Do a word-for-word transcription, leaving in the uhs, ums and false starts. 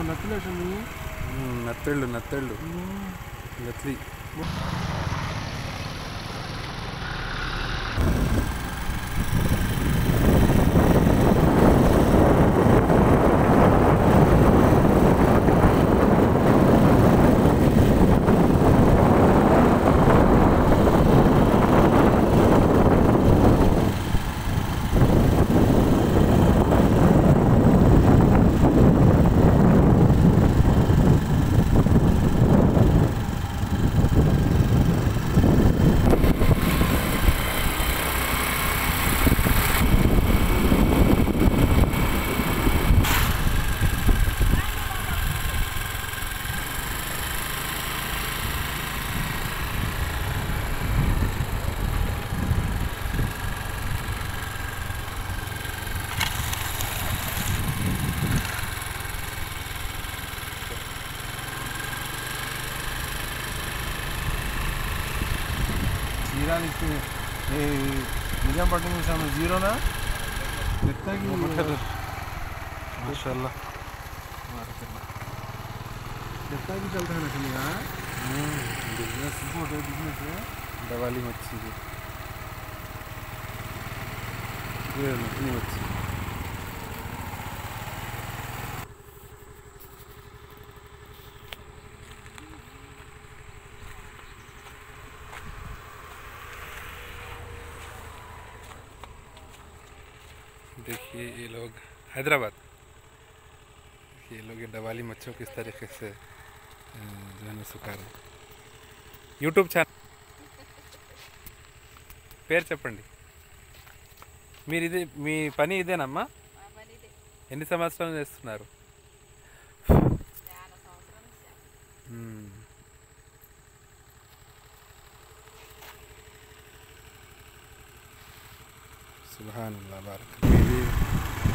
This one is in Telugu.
నత్తలేటండి నత్తళ్ళు నత్తళ్ళు నత్లి తీరానికి నిజాంపట్నం చూసాము జీరోనా ఎత్తాకి మాషాల్లా ఎత్తాకి చల్తాను అసలు బిజినెస్ బిజినెస్ दवाली मच्छी की ये नकली मच्छी देखिए ये लोग हैदराबाद ये लोग ये दवाली मच्छों किस तरीके से जो है सुखा रहे यूट्यूब ఛానల్ పేరు చెప్పండి మీరు ఇది మీ పని ఇదేనమ్మా ఎన్ని సంవత్సరాలు చేస్తున్నారు సుబ్హానల్లాహ్ బారక్